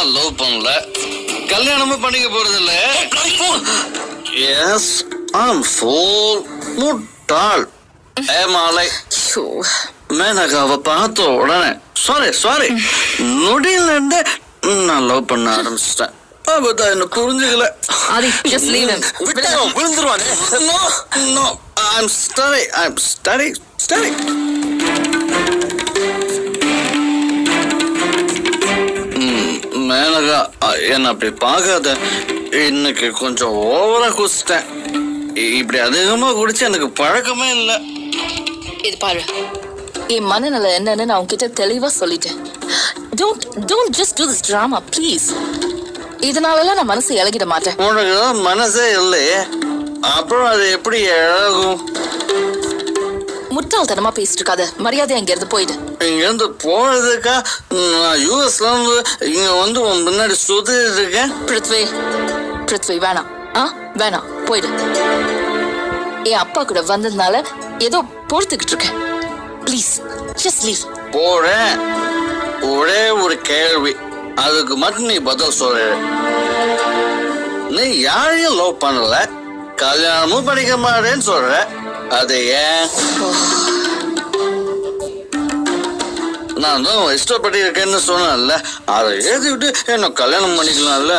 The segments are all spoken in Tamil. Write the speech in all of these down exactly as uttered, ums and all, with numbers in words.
நான் லவ் பண்ணல, கல்யாணமும் பண்ணிக்க போறது இல்ல. எஸ் ஐம் ஃபுல் முட்டாள். ஏ மாலை, மேனகாவை பார்த்த உடனே சாரி சாரி நொடியில இருந்து நான் லவ் பண்ண ஆரம்பிச்சிட்டேன். அப்பதான் என்ன புரிஞ்சுக்கல. விழுந்துருவானே. No no I'm study I'm study study. Menaka என்ன அப்படி பார்க்காத. இன்னைக்கு கொஞ்சம் ஓவரா குடிச்சிட்டேன். இப்படி அதிகமா குடிச்சு எனக்கு பழக்கமே இல்லை. இது பாரு, என் மனநல என்னன்னு நான் உன்கிட்ட தெளிவா சொல்லிட்டேன். Don't don't just do this drama, please. இதனாலலாம் நான் மனசை இழகிட மாட்டேன். உனக்கு மனசே இல்லையே, அப்புறம் அது எப்படி இழகும்? முட்டாள்தனமா பேசிட்டு இருக்காத. மரியாதை இங்க இருந்து போயிடு. இங்க இருந்து போறதுக்கா நான் யூஎஸ்ல இருந்து இங்க வந்து உன் முன்னாடி சுத்திட்டு இருக்கேன். பிருத்வி பிருத்வி வேணாம். ஆ வேணாம், போயிடு. என் அப்பா கூட வந்ததுனால ஏதோ பொறுத்துக்கிட்டு இருக்கேன். Please just leave. போறேன். ஒரே ஒரு கேள்வி, அதுக்கு மட்டும் நீ பதில் சொல்ற. நீ யாரையும் லவ் பண்ணல, கல்யாணமும் பண்ணிக்க மாட்டேன்னு சொல்ற, அது ஏன்? நான் தான் இஷ்டப்பட்டு இருக்கேன்னு சொன்னேன்ல, அதை எழுதி விட்டு என்ன கல்யாணம் பண்ணிக்கலாம்ல.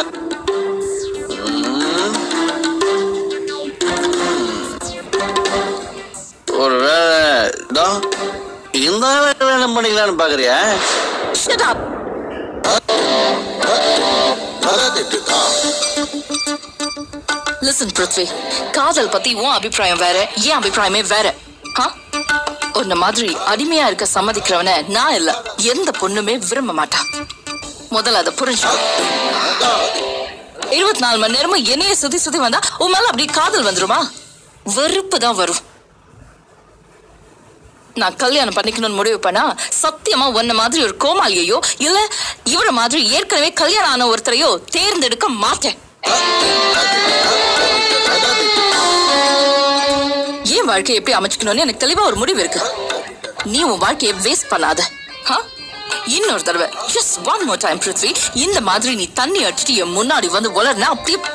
ஒரு வேலை தான் இந்த கல்யாணம் பண்ணிக்கலான்னு பாக்குறியா? Listen Prithvi, காதல் பத்தி உன் அபிப்பிராயம் வேற, என் அபிப்பிராயமே வேற. உன்ன மாதிரி அடிமையா இருக்க சம்மதிக்கிறவன நான் இல்ல, எந்த பொண்ணுமே விரும்ப மாட்டா. முதல்ல அதை புரிஞ்சு. இருபத்தி நாலு மணி நேரமும் என்னைய சுத்தி சுத்தி வந்தா உன் மேல அப்படி காதல் வந்துருமா? வெறுப்பு தான் வரும். நான் கல்யாணம் பண்ணிக்கணும்னு முடிவு பண்ணா சத்தியமா உன்ன மாதிரி ஒரு கோமாளியையோ இல்ல இவர மாதிரி ஏற்கனவே கல்யாணம் ஆன ஒருத்தரையோ தேர்ந்தெடுக்க மாட்டேன். என் வாழ்க்கையை எப்படி அமைச்சுக்கணும்னு எனக்கு தெளிவா ஒரு முடிவு இருக்கு. நீ உன் வாழ்க்கையை வேஸ்ட் பண்ணாத. இன்னொரு தடவை just one more time Prithvi, இந்த மாதிரி நீ தண்ணி அடிச்சுட்டு என் முன்னாடி வந்து வளர்னா அப்படியே